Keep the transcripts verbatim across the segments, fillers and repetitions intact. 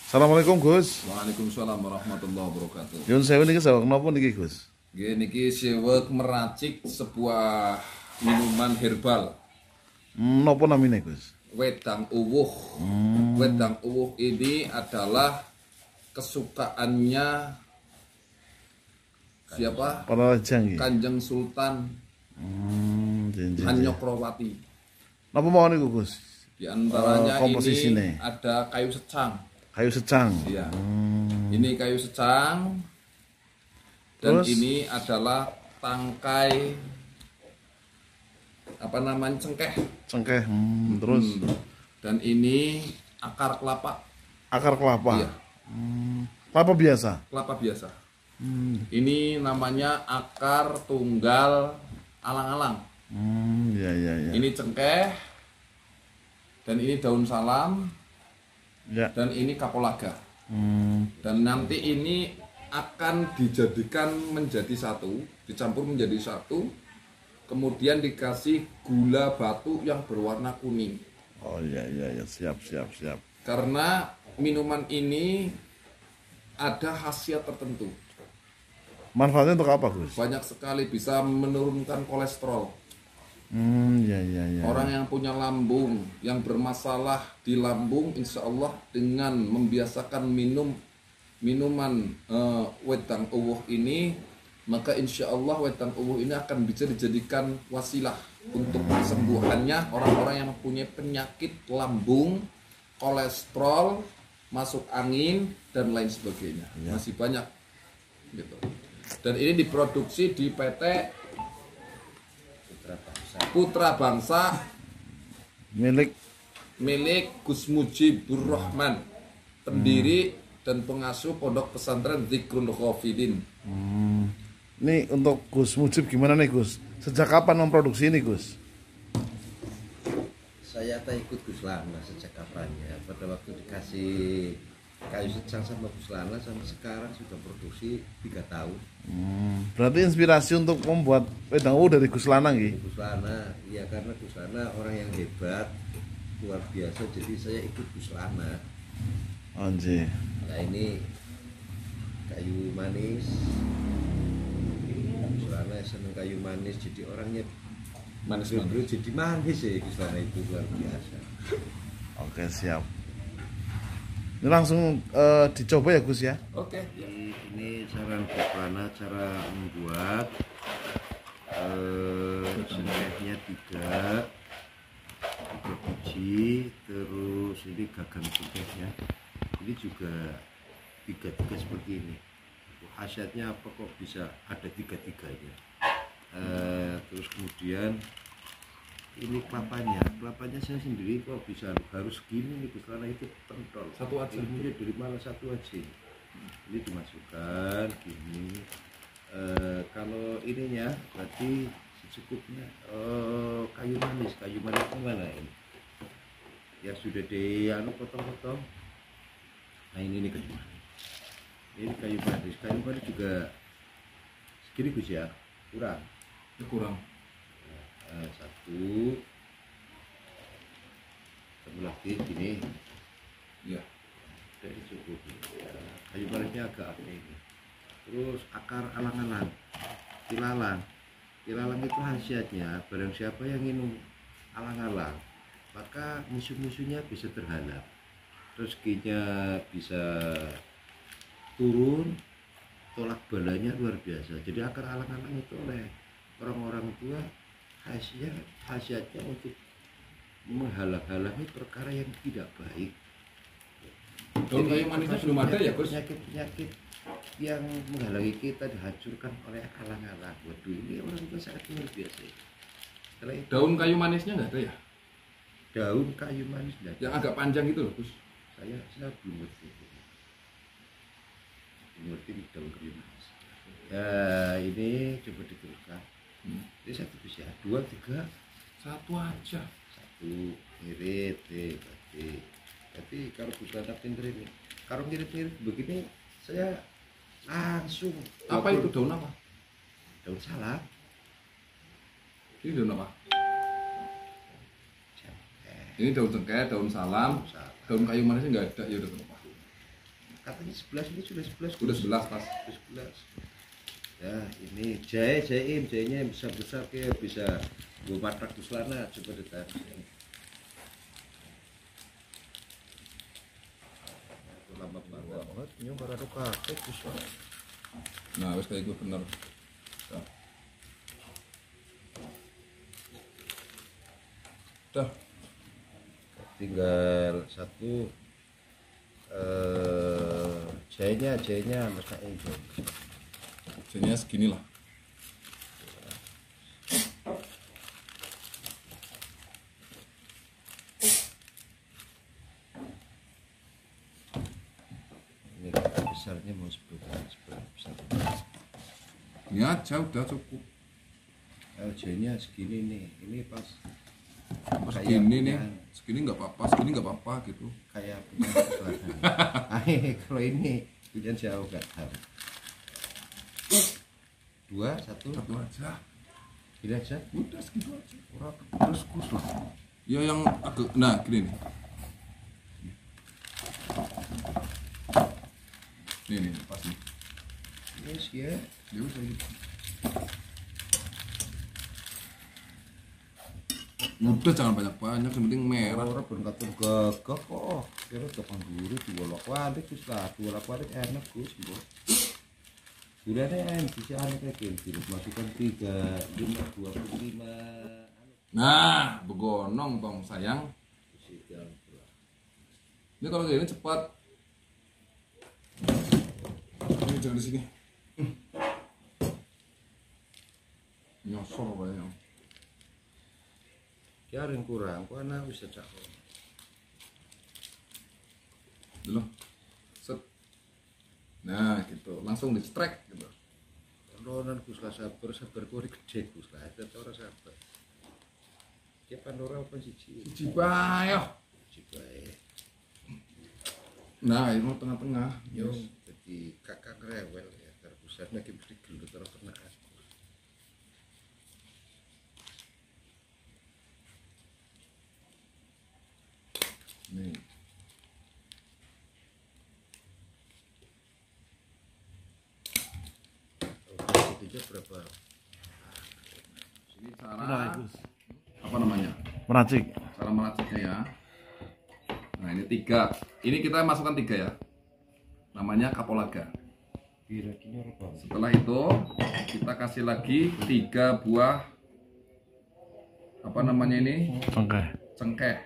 Assalamualaikum Gus. Waalaikumsalam warahmatullahi wabarakatuh. Yun sewu niki sawek napa niki Gus? Nggih niki sewek meracik sebuah minuman herbal. Hmm, napa namine Gus? Wedang uwuh. Hmm. Wedang uwuh ini adalah kesukaannya siapa? Para raja nggih. Kanjeng Sultan Hmm, jenjen. Hanyokrawati. Napa mau niku Gus? Di antaranya Uh, komposisine. ini ada kayu secang. Kayu secang. Iya. Hmm. Ini kayu secang. Dan Terus? ini adalah tangkai apa namanya cengkeh. Cengkeh. Hmm, terus Hmm. Dan ini akar kelapa. akar kelapa. Iya, Hmm. Kelapa biasa. kelapa biasa. Hmm. Ini namanya akar tunggal alang-alang. Hmm, ya ya ya. Ini cengkeh. Dan ini daun salam. Ya. Dan ini kapulaga. Hmm. Dan nanti ini akan dijadikan menjadi satu, dicampur menjadi satu, kemudian dikasih gula batu yang berwarna kuning. Oh iya iya ya, siap siap siap. Karena minuman ini ada khasiat tertentu. Manfaatnya untuk apa Gus? Banyak sekali bisa menurunkan kolesterol. Hmm, ya ya ya. Orang yang punya lambung, yang bermasalah di lambung, insya Allah dengan membiasakan minum minuman uh, wedang uwuh ini, maka insya Allah wedang uwuh ini akan bisa dijadikan wasilah untuk kesembuhannya orang-orang yang mempunyai penyakit lambung, kolesterol, masuk angin dan lain sebagainya. Ya. Masih banyak gitu. Dan ini diproduksi di P T Putra Bangsa Milik milik Gus Mujibur Rahman, pendiri hmm. dan pengasuh Pondok Pesantren Dzikrul Khafidin. Hmm. Ini untuk Gus Mujib gimana nih Gus? Sejak kapan memproduksi ini Gus? Saya tak ikut Gus Lana sejak kapan ya. Pada waktu dikasih kayu secang sama Gus Lana sampai sekarang sudah produksi tiga tahun. Hmm. Berarti inspirasi untuk membuat wedang uwuh dari Gus Lana nggih? Gus Lana, ya karena Gus Lana orang yang hebat, luar biasa. Jadi saya ikut Gus Lana. Anjir. Nah ini kayu manis. Gus Lana seneng kayu manis, jadi orangnya Manis bro, jadi manis ya Gus Lana itu luar biasa. Oke siap. Ini langsung uh, dicoba ya Gus ya? Oke. Jadi ini saran Gus Lana cara membuat uh, cengkehnya tiga tiga biji, terus ini gagang cengkehnya ini juga tiga tiga seperti ini. Khasiatnya apa kok bisa ada tiga tiganya? Uh, terus kemudian ini kelapanya, kelapanya saya sendiri kok bisa harus gini nih karena itu pentol. Satu aja. Ilmunya dari mana satu aja. Ini dimasukkan gini. Uh, kalau ininya berarti secukupnya uh, kayu manis, kayu manis mana ini? Ya sudah di anu potong-potong. Nah ini nih kayu manis. Ini kayu manis, kayu manis juga segini Gus ya, kurang. Kurang. Nah, satu, satu lagi gini. Ya. Dari cukup. Ya, kayu manisnya agak aneh ini. Terus akar alang-alang, ilalang. Ilalang itu khasiatnya, barang siapa yang minum alang-alang, maka musuh-musuhnya bisa terhalang. Rezekinya bisa turun, tolak balanya luar biasa. Jadi akar alang-alang itu oleh orang-orang tua khasiat khasiatnya untuk menghalang-halangi perkara yang tidak baik. Daun kayu manisnya belum ada ya Gus? Penyakit-penyakit yang menghalangi kita dihancurkan oleh alang-alang. Waduh, ini orang tua sangat luar biasa. Setelah itu, Daun kayu manisnya nggak ada ya? daun kayu manis enggak. Yang agak panjang itu loh Gus. Saya saya belum ngerti. Belum ngerti daun kayu manis. Ya ini coba diteruskan. Hmm. Ini satu bisa, dua, tiga, satu aja. satu irit, berarti. Tapi kalau bukan pinter ini, kalau mirip-mirip begini, saya langsung. Apa itu daun apa? Daun salam. Ini daun apa? Ini daun cengkeh, daun salam, daun kayu manisnya nggak ada ya udah apa? katanya sebelas, ini sudah sebelas. Udah sebelas pas. Sudah sebelas. Ya ini jahe, jahe, jahenya yang besar-besar kayak bisa gue matak di selana, coba ditarik. Lama banget, ini baru ada kakek bisa. Nah, wes kayak gue bener. Dah. Dah. Tinggal satu eh jahenya, jahenya masak ini. Jadinya segini lah. Ini kakak besarnya mau seberapa besar? Ini aja udah cukup. Eh, jahenya segini nih, ini pas. Pas Kayak segini punya- nih, segini nggak apa-apa, segini nggak apa-apa gitu. Kayak punya belakang. Ah, kalau ini punya jauh gak tahu. Dua, satu, Satu aja. gini aja. Udah segitu aja. Kurang terus kus lah. Ya yang agak, nah gini nih. Nih nih pas nih. Yes ya. Ya udah gitu. Udah jangan banyak-banyak, yang penting merah. Orang berkatur gagah kok. Kira tekan dulu dua lakwalik terus lah dua lakwalik enak gus bos. Gulanya enak bisa aneh kayak gini. Masukkan tiga, lima, dua puluh lima. Nah, begonong tong sayang. Ini kalau kayak ini cepat. Ini jangan di sini. Nyosor banyak. Jaring kurang, kok anak bisa cakap. Dulu. Set. Nah, gitu. Langsung di strike gitu. Pandoran gus lah sabar, sabar kori gede gus lah. Ada orang sabar. Dia pandora apa sih? Cibayo. Cibai. Nah, ini mau tengah-tengah. Yo, Yes. jadi kakak rewel ya. Terpusat lagi mesti gelut terus kena aku. Nih. Oh, tiga berapa? Ini cara apa namanya? Meracik. Cara meraciknya ya. Nah, ini tiga. Ini kita masukkan tiga ya. Namanya kapulaga. Kira-kira apa? Setelah itu kita kasih lagi tiga buah apa namanya ini Oke. cengkeh.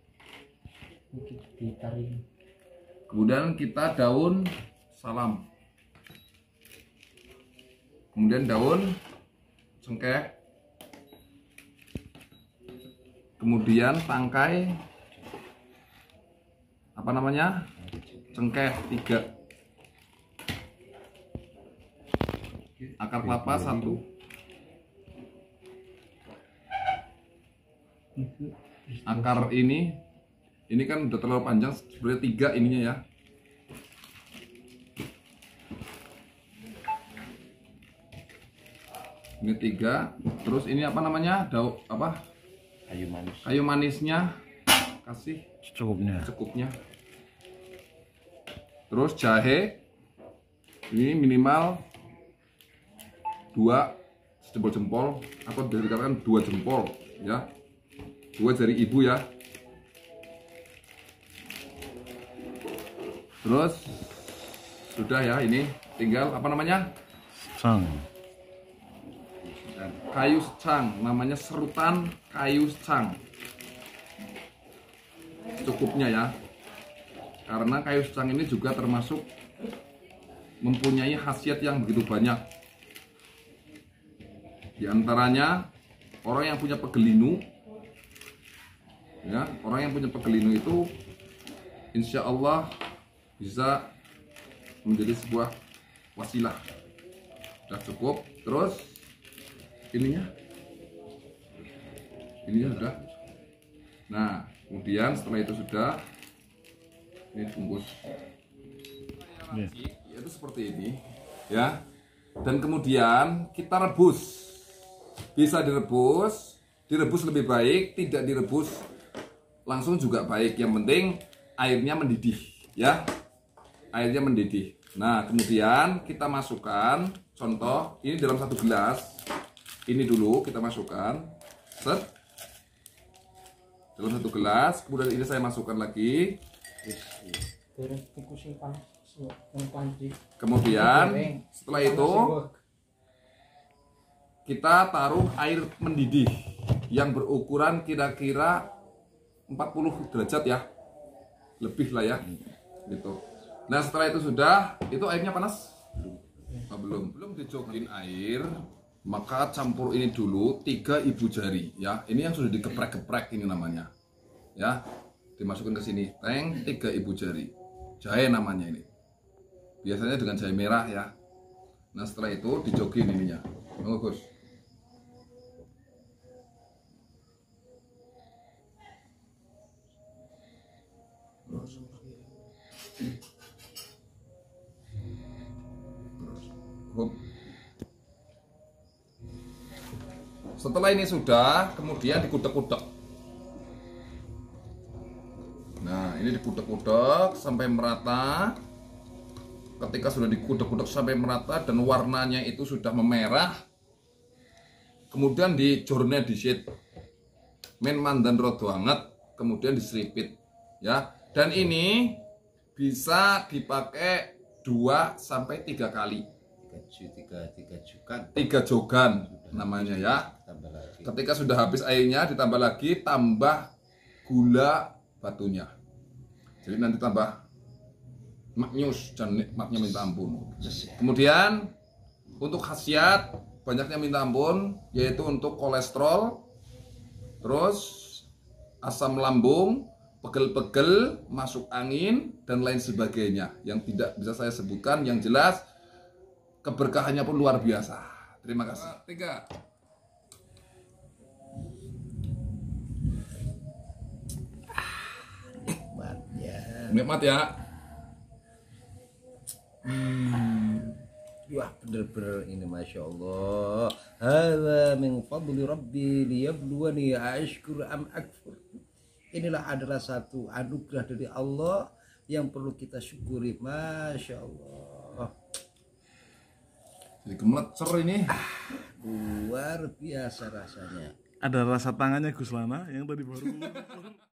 Kemudian kita daun salam. Kemudian daun cengkeh. Kemudian tangkai apa namanya cengkeh tiga. Akar kelapa satu. Akar ini, ini kan udah terlalu panjang, sebenarnya tiga ininya ya. Ini tiga. Terus ini apa namanya? Daun apa? Kayu manis. Kayu manisnya kasih Cukupnya. secukupnya. Terus jahe ini minimal dua jempol-jempol atau dikatakan dua jempol ya, dua jari ibu ya. Terus sudah ya, ini tinggal apa namanya Sang. kayu secang, namanya serutan kayu secang, cukupnya ya, karena kayu secang ini juga termasuk mempunyai khasiat yang begitu banyak. Di antaranya orang yang punya pegelinu, ya, orang yang punya pegelinu itu insya Allah bisa menjadi sebuah wasilah. Sudah cukup. Terus ininya, ininya sudah. Nah, kemudian setelah itu sudah, ini bungkus. Iya. Itu seperti ini, ya. Dan kemudian kita rebus. Bisa direbus, direbus lebih baik, tidak direbus langsung juga baik. Yang penting airnya mendidih, ya. airnya mendidih. Nah, kemudian kita masukkan, contoh, ini dalam satu gelas. Ini dulu kita masukkan. Set. Dalam satu gelas, kemudian ini saya masukkan lagi. Kemudian setelah itu kita taruh air mendidih yang berukuran kira-kira empat puluh derajat ya, lebih lah ya, gitu. Nah setelah itu sudah, itu airnya panas? Oh, belum, belum dijokin air, maka campur ini dulu tiga ibu jari ya. Ini yang sudah dikeprek-keprek ini namanya, ya, dimasukkan ke sini, teng tiga ibu jari, jahe namanya ini. Biasanya dengan jahe merah ya. Nah setelah itu dijokin ininya, bagus. Setelah ini sudah, kemudian dikutek-kutek. Nah, ini dikutek-kutek sampai merata. Ketika sudah dikutek-kutek sampai merata dan warnanya itu sudah memerah, kemudian dijornya disit, men mandan rodo anget, kemudian diseripit, ya. Dan ini bisa dipakai dua sampai tiga kali. Tiga, tiga jogan. Tiga jogan namanya ya. Ketika sudah habis airnya ditambah lagi, tambah gula batunya. Jadi nanti tambah maknyus dan nikmatnya minta ampun. Kemudian untuk khasiat banyaknya minta ampun, yaitu untuk kolesterol, terus asam lambung, pegel-pegel, masuk angin, dan lain sebagainya yang tidak bisa saya sebutkan. Yang jelas keberkahannya pun luar biasa. Terima kasih. Tiga. Nikmatnya. Nikmat ya. Hmm. Wah bener-bener ini Masya Allah. Hadza min fadli Rabbi liyabluwani ashkur am akfur. Inilah adalah satu anugerah dari Allah yang perlu kita syukuri. Masya Allah. Jadi gemeter ini. Ah, luar biasa rasanya. Ada rasa tangannya Gus Lana yang tadi baru